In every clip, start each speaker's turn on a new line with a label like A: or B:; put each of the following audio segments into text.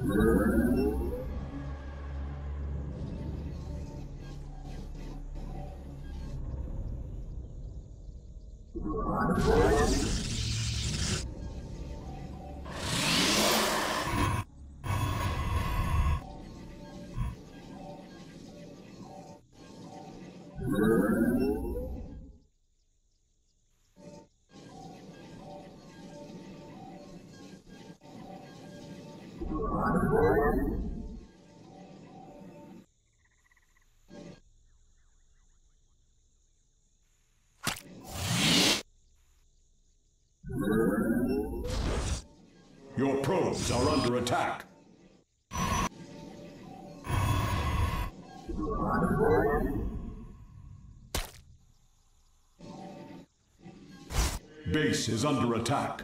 A: Your probes are under attack. Base is under attack.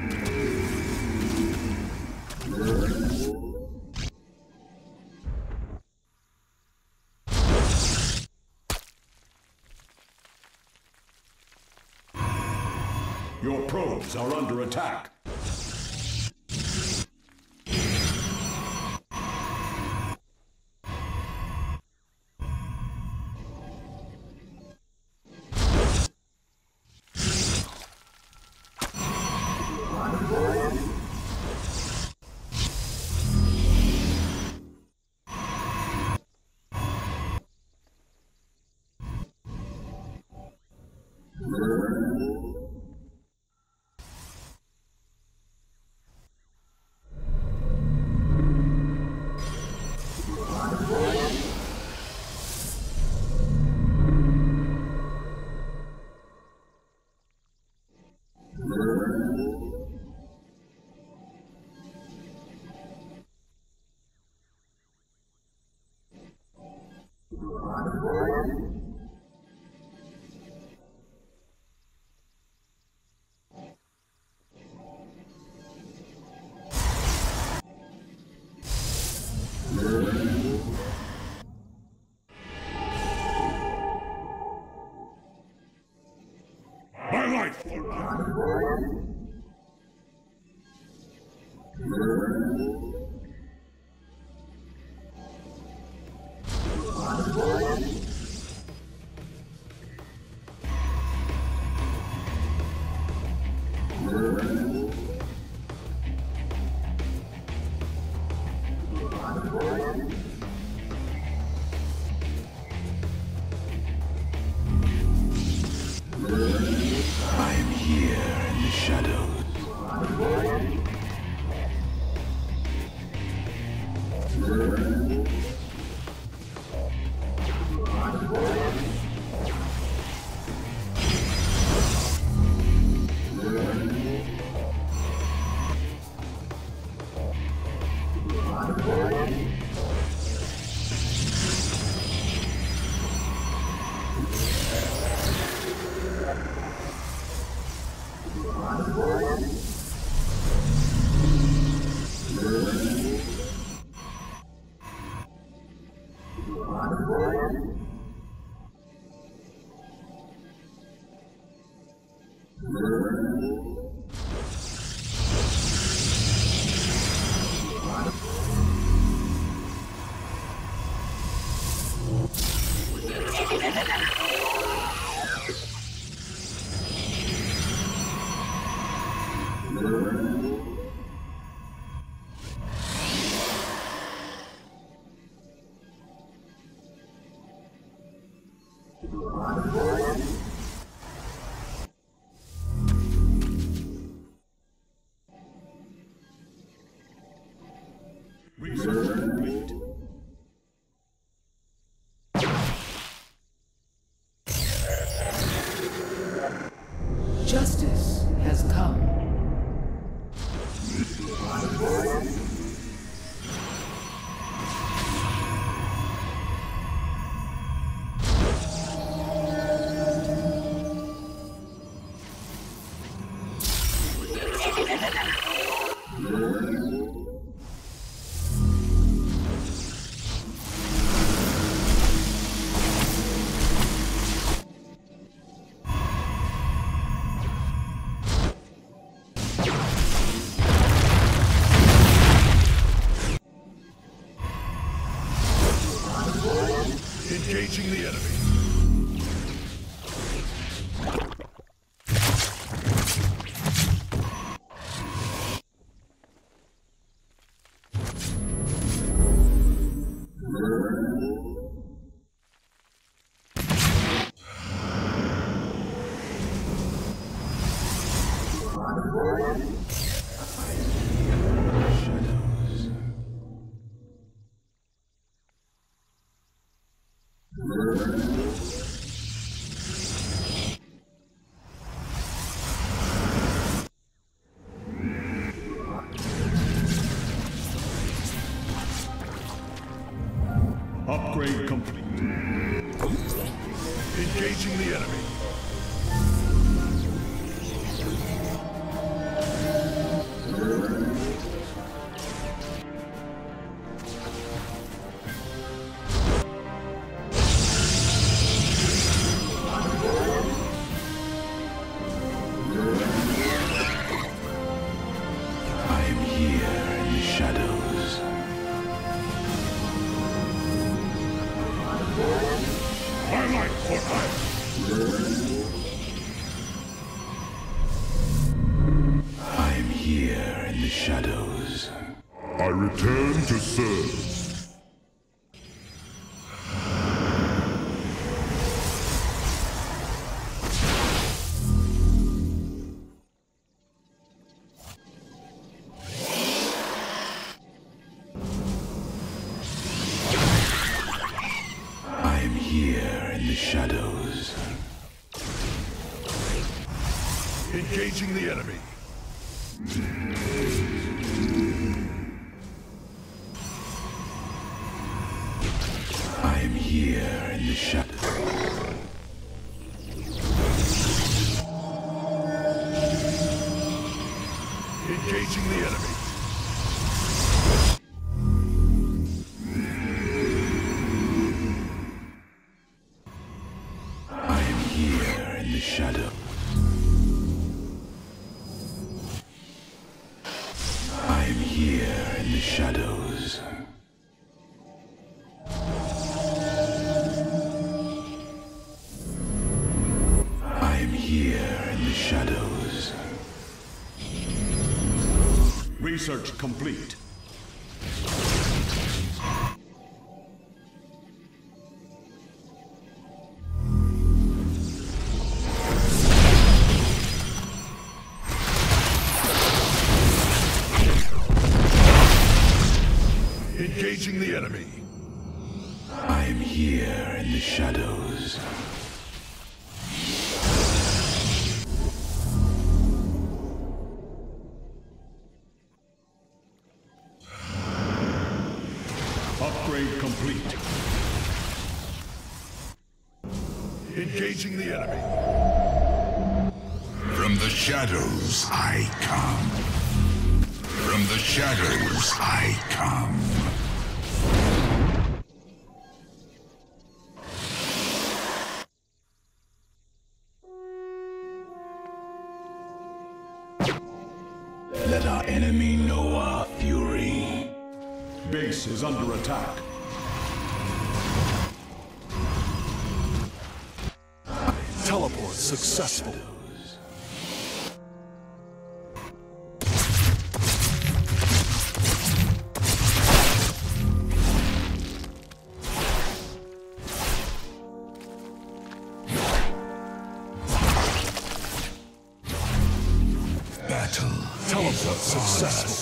A: Your probes are under attack. My life!
B: I'm here in the shadows.
A: Research complete.
C: Justice has come.
A: Engaging the enemy. Upgrade complete. Engaging the enemy.
B: I am here in the shadows.
A: My life for hire.
B: I am here in the shadows.
A: I return to serve.
B: I am here in the shadows.
A: Engaging the enemy.
B: I am here in the shadows.
A: Engaging the enemy.
B: I am here in the shadow. I am here in the shadows. I am here in the shadows.
A: Research complete. Engaging the enemy.
B: I am here in the shadows.
A: Upgrade complete. Engaging the enemy.
C: From the shadows I come. From the shadows I come.
B: Let our enemy know our fury.
A: Base is under attack. Teleport successful.
C: Battle.
A: Teleport successful.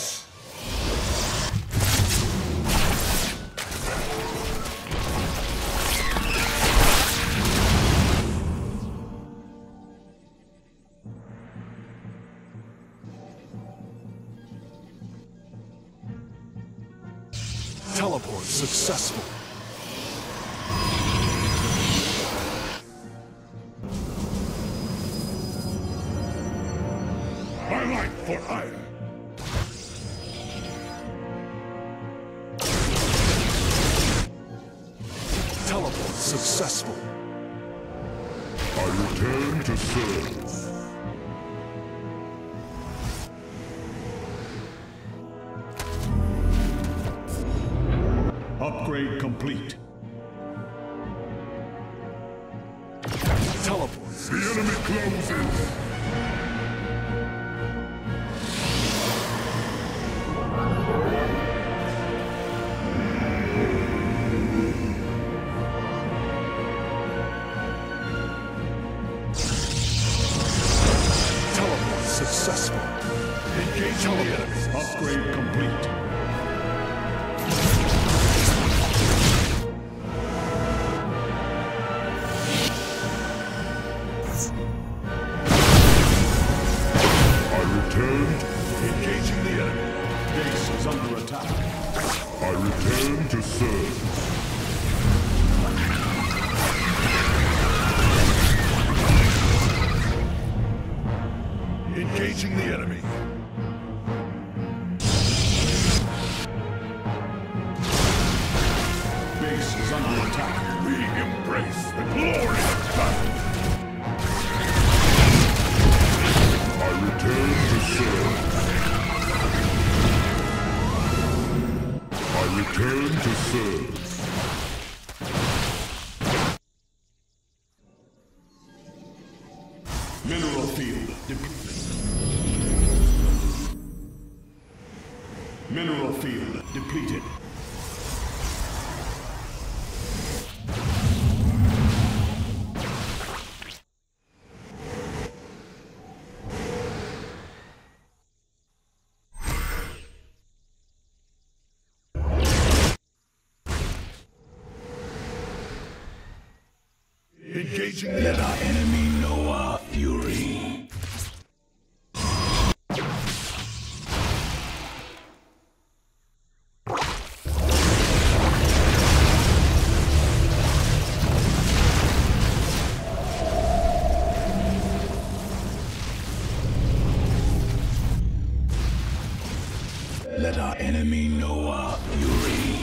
A: Teleport successful. My life for hire. Teleport successful. I return to serve. Upgrade complete. The enemy closes! Teleport successful. Engage the enemy. Upgrade complete. Engaging the enemy. Base is under attack. I return to serve. Engaging the enemy. Base is under attack. We embrace the glory of battle. I return to serve. I return to serve. Mineral field depleted. Mineral field depleted. Engaging the
B: Let our enemy know our fury. Let our enemy know our fury.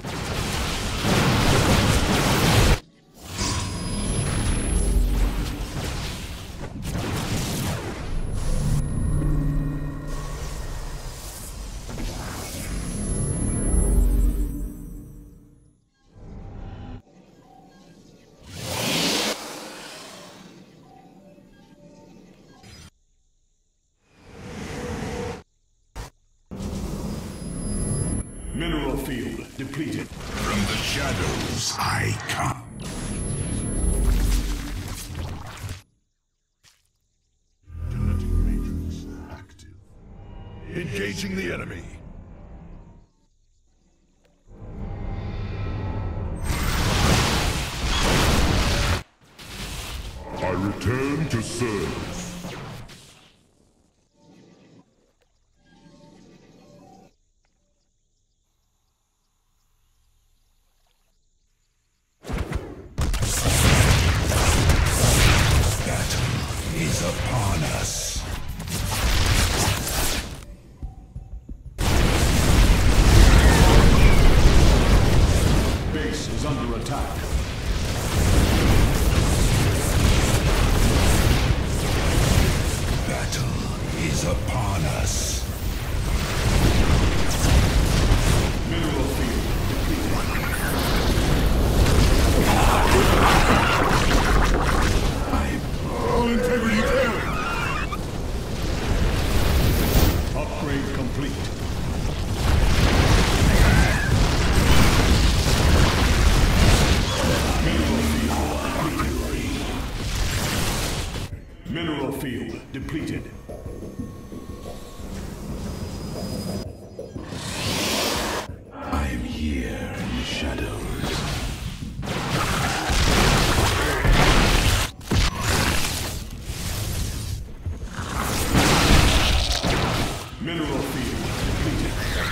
A: Mineral field depleted.
C: From the shadows I come.
A: Genetic matrix active. Engaging the enemy. I return to serve.
C: Is upon us.
A: Base is under attack.
C: Battle is upon us.
A: Mineral field depleted. All integrity down. Upgrade complete. Mineral field depleted.
B: I am here in the shadows.
A: Mineral field depleted.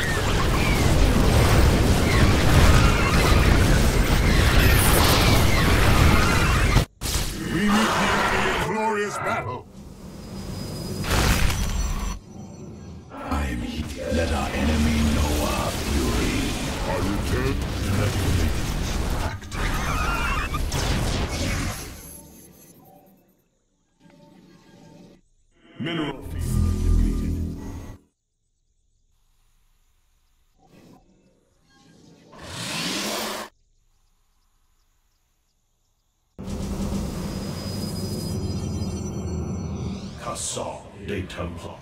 A: We meet the enemy in glorious battle.
B: I am here. Let our enemy know our fury.
A: I return. Genetic matrix active. Mineral field depleted.
B: Cassant des Temples.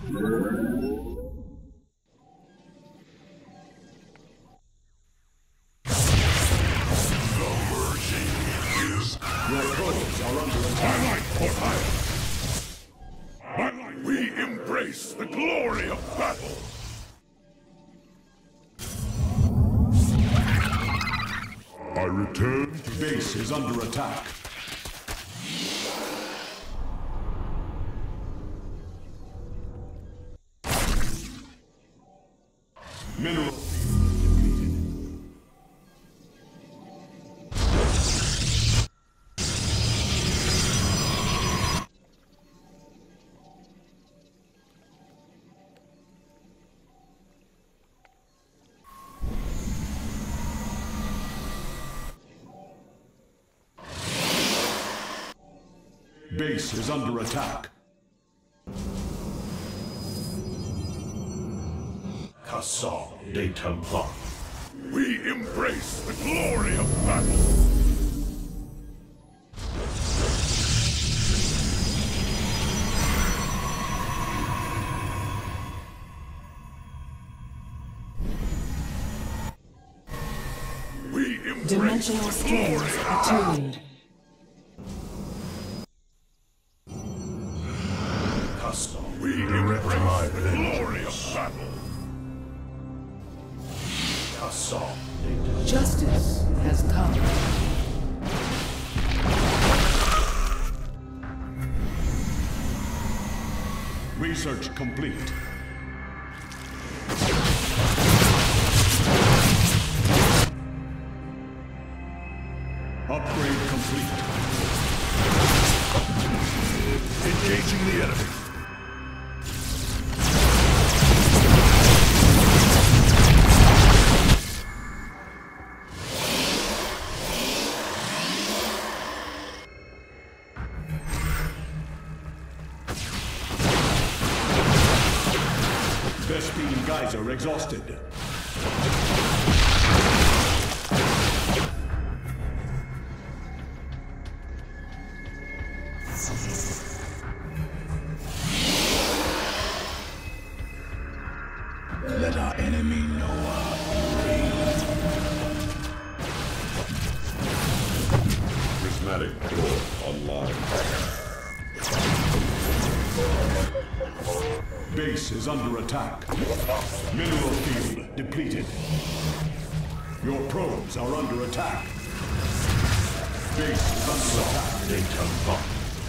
A: Your probes are under attack.
C: My light for hire! My light! We embrace the glory of battle!
A: I return to base is under attack. Mineral base is under attack.
B: Cassant des Temples.
C: We embrace the glory of battle! We embrace
D: Dimensional
C: the
D: strings
C: glory of
D: attuned.
B: Cassant.
C: We embrace the glory of battle!
B: Cassant des Temples.
D: Justice has come.
A: Research complete. Upgrade complete.
C: Engaging the enemy!
A: Vespene Geyser exhausted.
B: Let our enemy know our
C: Prismatic door online.
A: Base is under attack. Mineral field depleted. Your probes are under attack. Base is under attack.
B: des Temples.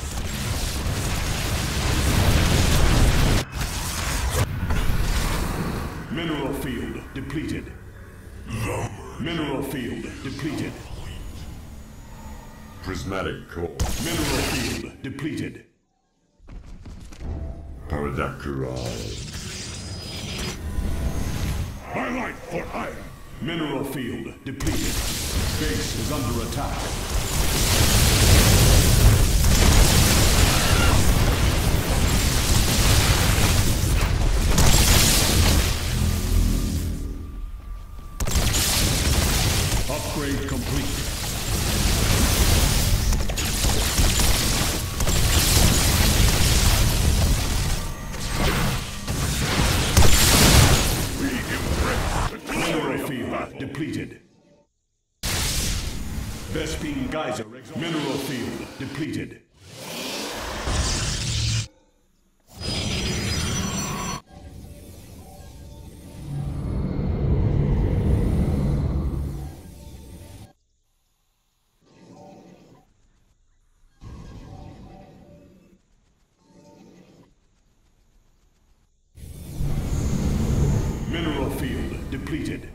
A: Mineral field depleted. Mineral field depleted.
C: Prismatic core.
A: Mineral field depleted.
C: Paradactyl. My light for hire!
A: Mineral field depleted. Base is under attack. Upgrade complete.
C: We embrace the glory
A: Mineral
C: of
A: field
C: battle!
A: depleted. Vespene Geyser. Mineral field depleted. Mineral field depleted.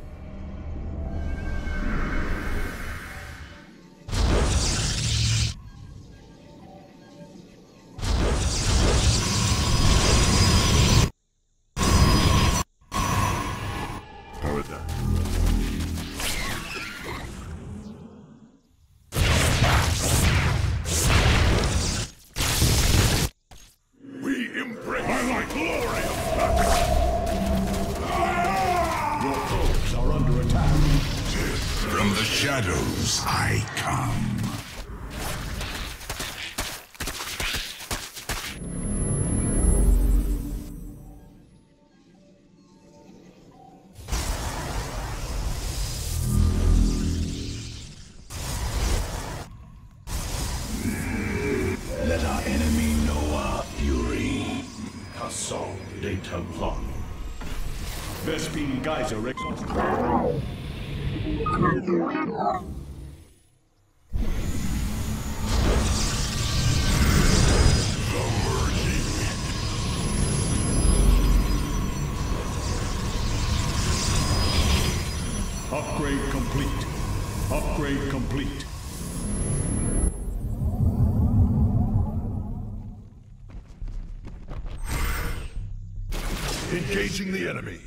C: We embrace my glory of battle!
A: Your probes are under attack.
C: From the shadows I come.
B: Templar.
A: Vespene Geyser exhausted. Upgrade complete. Upgrade complete.
C: Engaging the enemy.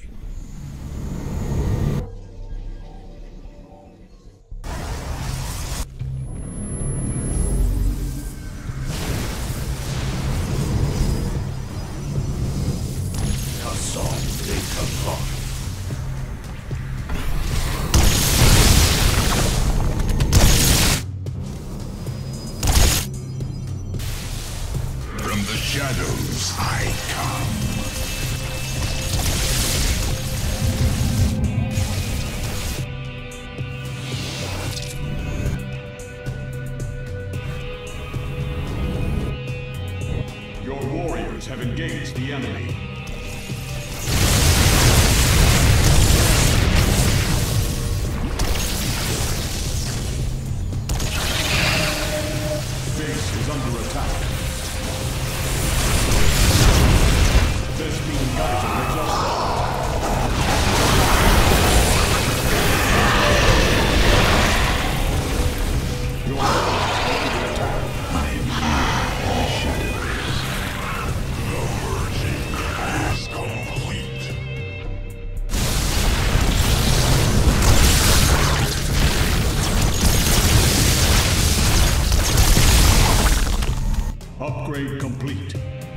B: Assault de Templar.
C: From the shadows I come.
A: Your warriors have engaged the enemy. Base is under attack. Vespene Geyser exhausted. Your forces are under attack.
C: Is complete.
A: Upgrade complete.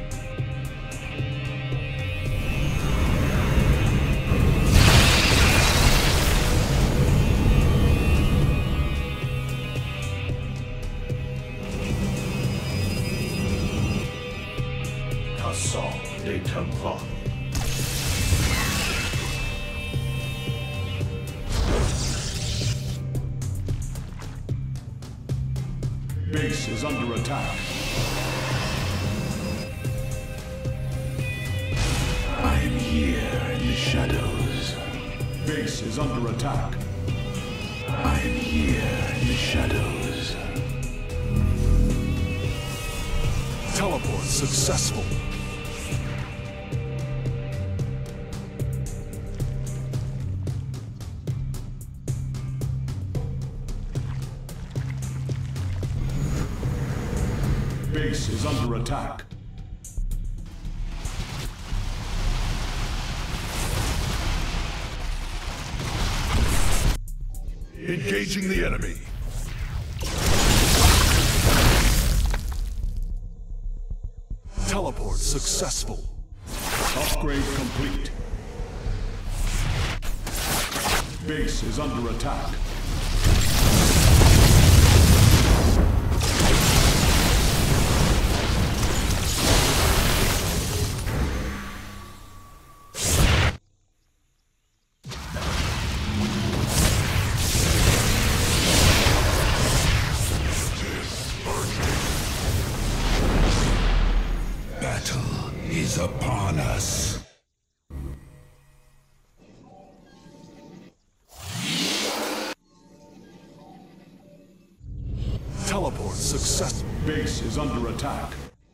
B: Assault de Templar.
A: Base is under attack.
B: I'm here in the shadows.
A: Base is under attack.
B: I'm here in the shadows.
C: Teleport successful.
A: Base is under attack.
C: Engaging the enemy. Teleport successful.
A: Upgrade complete. Base is under attack.
C: Battle is upon us. Teleport success.
A: Base is under attack.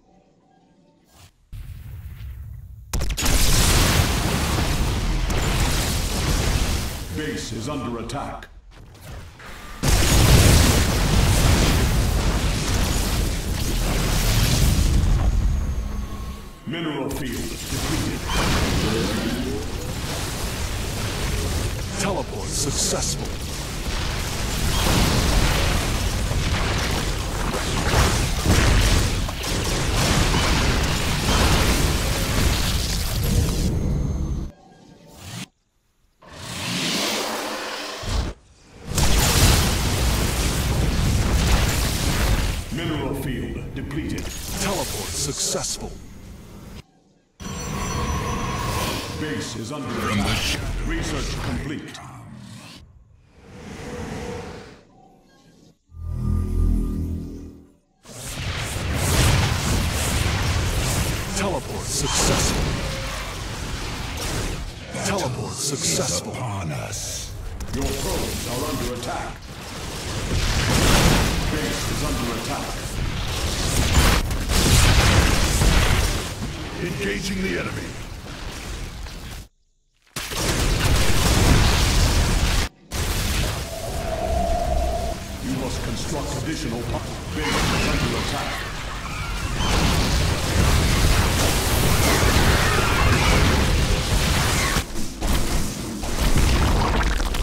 A: Base is under attack. Mineral field depleted.
C: Teleport successful.
A: Mineral field depleted.
C: Teleport successful.
A: Base is under
C: From the
A: attack.
C: shadows
A: Research complete.
C: Teleport successful. successful. Upon us.
A: Your probes are under attack. Base is under attack.
C: Engaging the enemy.
A: You must construct additional